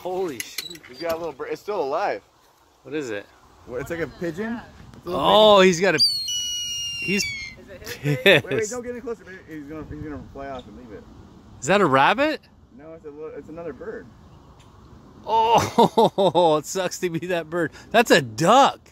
Holy shit. He's got a little bird. It's still alive. What is it? What, it's like a pigeon. Oh, he's got a. He's pissed. Wait, don't get any closer. He's gonna fly off and leave it. Is that a rabbit? No, it's another bird. Oh, it sucks to be that bird. That's a duck.